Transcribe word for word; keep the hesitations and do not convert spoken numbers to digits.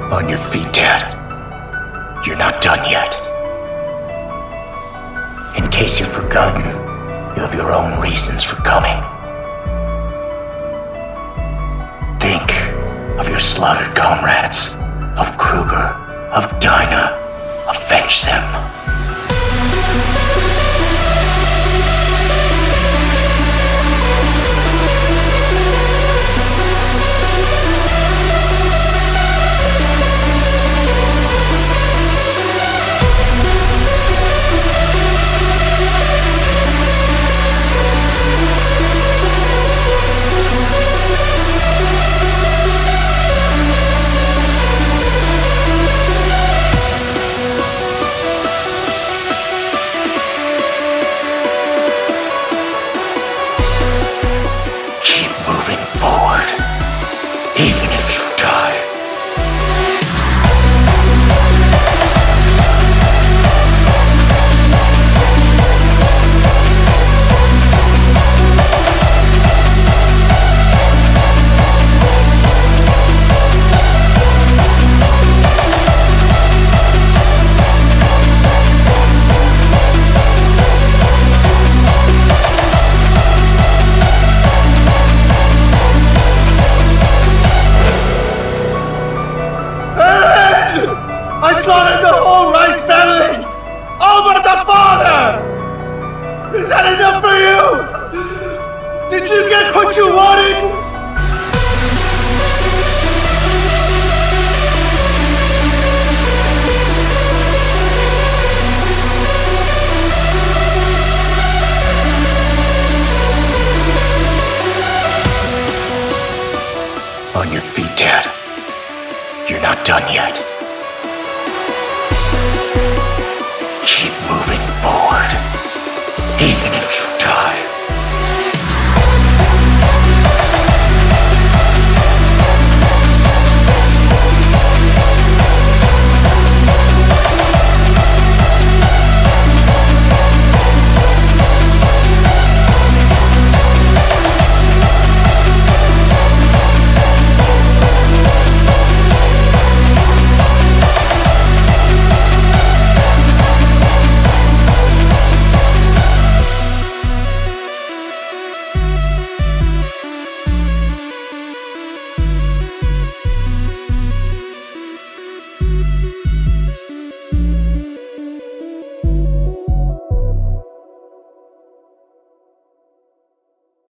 On your feet, Dad. You're not done yet. In case you've forgotten, you have your own reasons for coming. Think of your slaughtered comrades, of Kruger, of Dinah. Avenge them. I slaughtered the whole Rice family! All but the father! Is that enough for you? Did you get what you wanted? On your feet, Dad. You're not done yet. Keep moving forward, even if you